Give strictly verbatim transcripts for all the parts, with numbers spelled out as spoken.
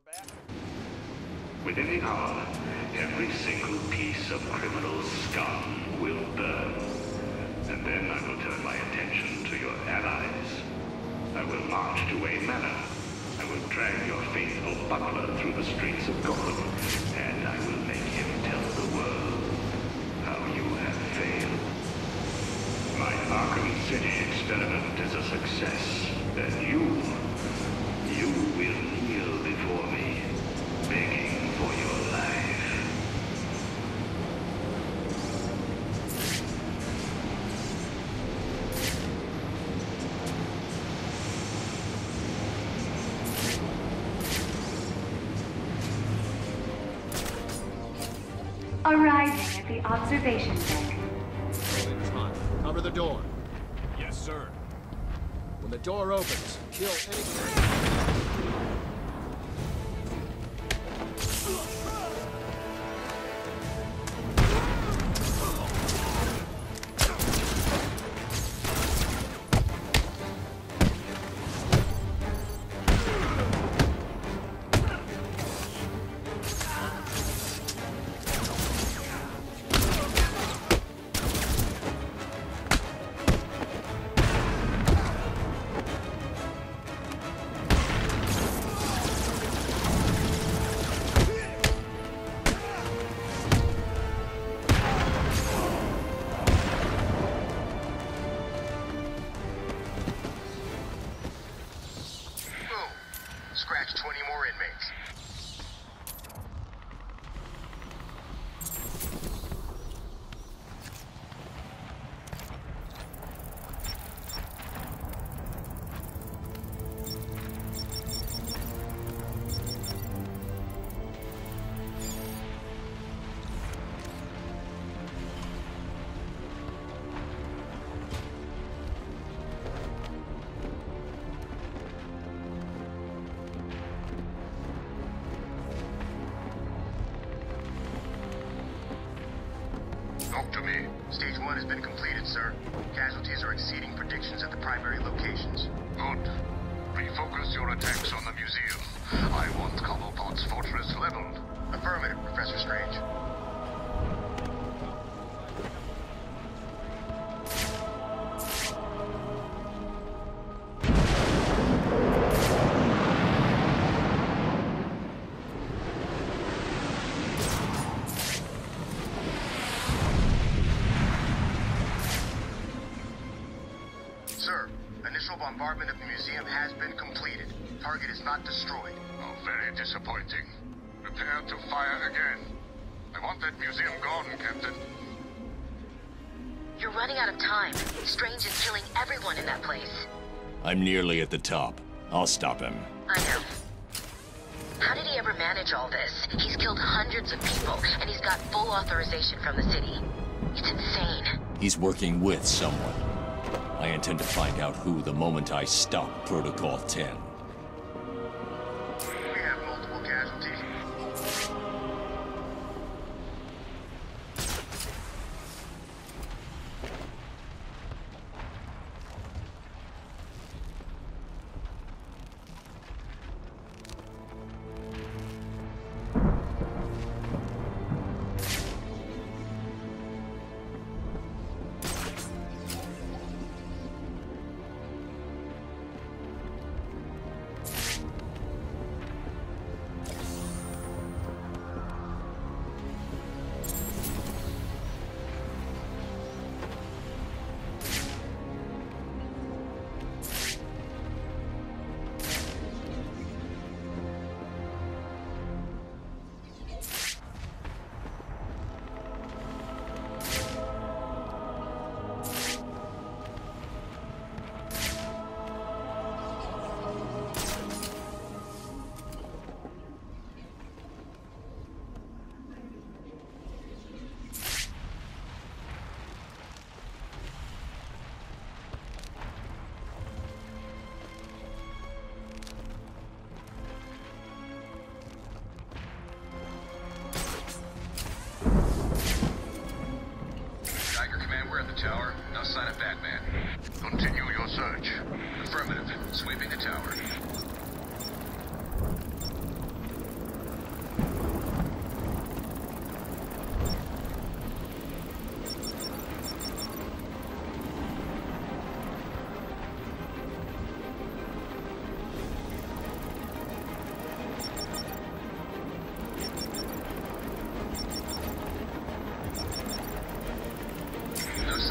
Within the hour, every single piece of criminal scum will burn. And then I will turn my attention to your allies. I will march to Wayne Manor. I will drag your faithful butler through the streets of Gotham, and I will make him tell the world how you have failed. My Arkham City experiment is a success, and you, you will kneel before me, begging for your life. Arriving at the observation deck. In time. Cover the door. Yes, sir. When the door opens, kill anything. Scratch twenty more inmates. Talk to me. Stage one has been completed, sir. Casualties are exceeding predictions at the primary locations. Good. Refocus your attacks on the museum. I want Cobblepot's fortress leveled. Affirmative, Professor Strange. Sir, initial bombardment of the museum has been completed. Target is not destroyed. Oh, very disappointing. Prepare to fire again. I want that museum gone, Captain. You're running out of time. Strange is killing everyone in that place. I'm nearly at the top. I'll stop him. I know. How did he ever manage all this? He's killed hundreds of people, and he's got full authorization from the city. It's insane. He's working with someone. I intend to find out who the moment I stop Protocol ten. We have multiple casualties. Tower, no sign of Batman. Continue your search. Affirmative. Sweeping the tower.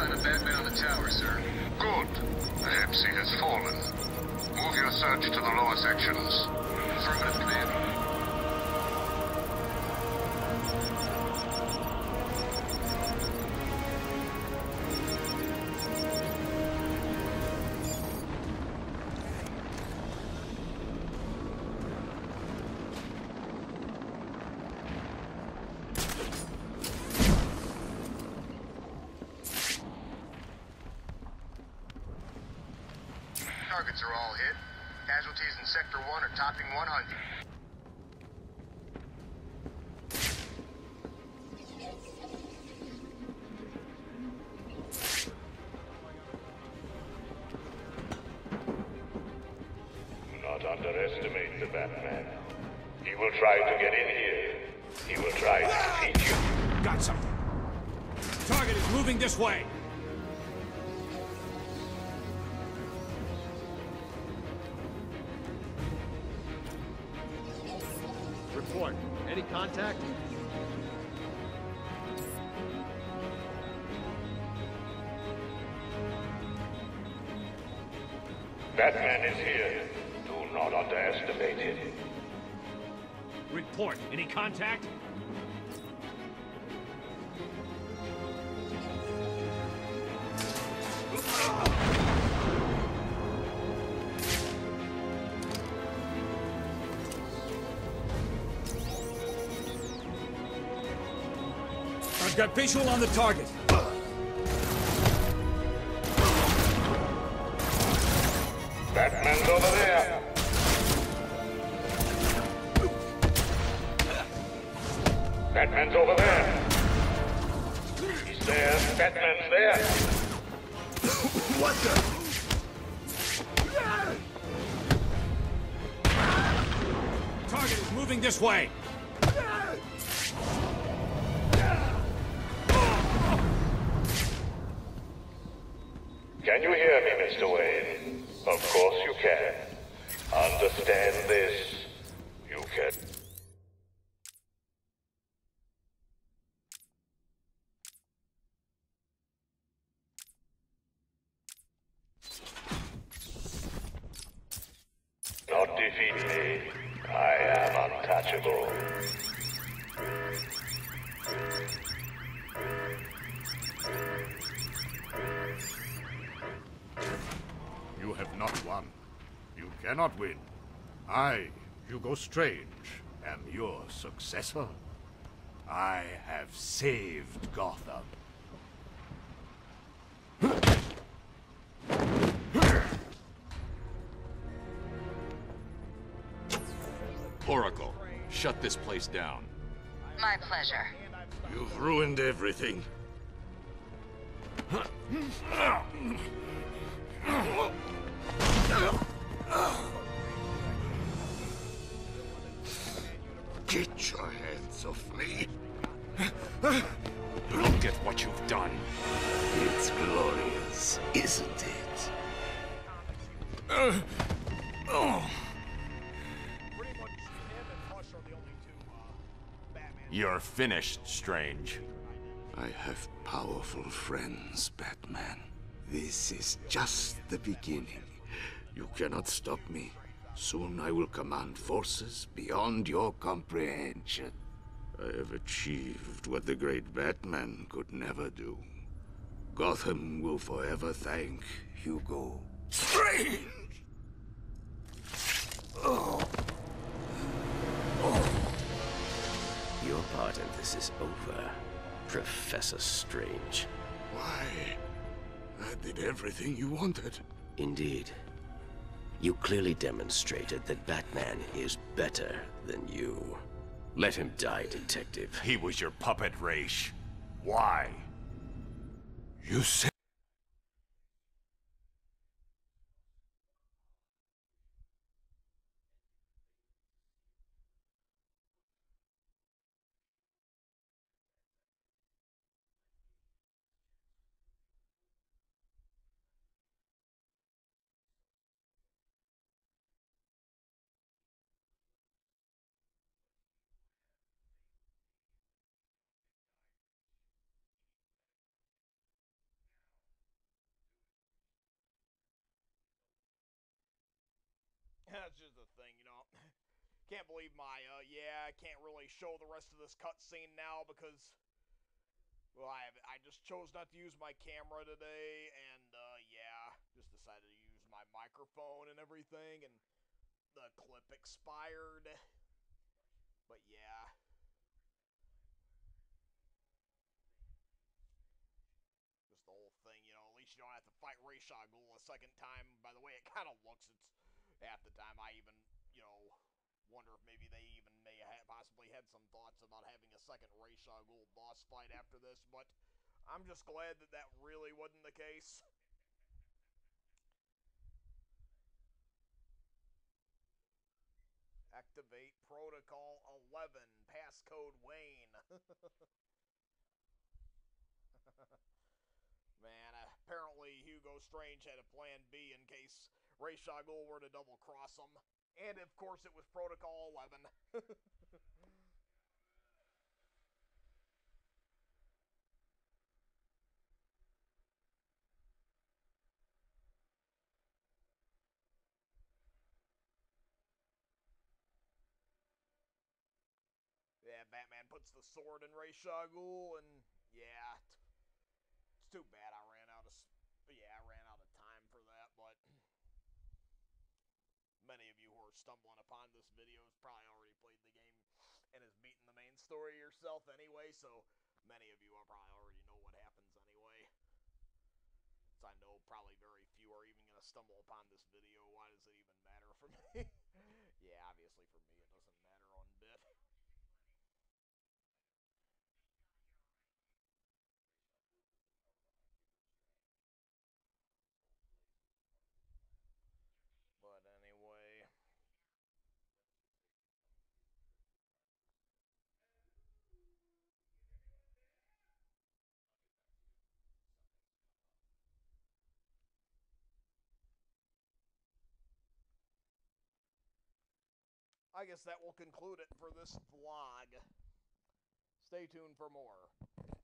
sign of Batman on the tower, sir. Good. Perhaps he has fallen. Move your search to the lower sections. Affirmative, Command. Targets are all hit. Casualties in Sector one are topping one hundred. Do not underestimate the Batman. He will try to get in here. He will try to defeat you. Got something. Target is moving this way. Report. Any contact? Batman is here. Do not underestimate him. Report. Any contact? I've got visual on the target. Batman's over there. Batman's over there. He's there. Batman's there. What the? Target is moving this way. Can you hear me, Mister Wayne? Of course you can. Understand this. You can. Not defeat me. I am untouchable. You have not won. You cannot win. I, Hugo Strange, am your successor. I have saved Gotham. Oracle, shut this place down. My pleasure. You've ruined everything. Get your hands off me. Look at what you've done. It's glorious, isn't it? Uh, oh. You're finished, Strange. I have powerful friends, Batman. This is just the beginning. You cannot stop me. Soon I will command forces beyond your comprehension. I have achieved what the great Batman could never do. Gotham will forever thank Hugo Strange! Oh. Oh. Your part in this is over, Professor Strange. Why? I did everything you wanted. Indeed. You clearly demonstrated that Batman is better than you. Let him die, Detective. He was your puppet, Raish. Why? You said... that's just the thing, you know. Can't believe my, uh, yeah, I can't really show the rest of this cutscene now because, well, I have, I just chose not to use my camera today, and, uh, yeah, just decided to use my microphone and everything, and the clip expired. But, yeah. Just the whole thing, you know, at least you don't have to fight Ra's al Ghul a second time. By the way it kind of looks, it's, half the time I even, you know, wonder if maybe they even may have possibly had some thoughts about having a second Ra's al Ghul boss fight after this, but I'm just glad that that really wasn't the case. Activate Protocol eleven, passcode Wayne. Man, apparently Hugo Strange had a plan B in case Ra's al Ghul were to double cross him. And of course it was Protocol eleven. Yeah, Batman puts the sword in Ra's al Ghul, and yeah, it's too bad I ran out of, yeah, I ran out of time for that, but many of you who are stumbling upon this video has probably already played the game and has beaten the main story yourself anyway, so many of you probably already know what happens anyway. So I know probably very few are even going to stumble upon this video. Why does it even matter for me? Yeah, obviously for me it doesn't matter one bit. But anyway, I guess that will conclude it for this vlog. Stay tuned for more.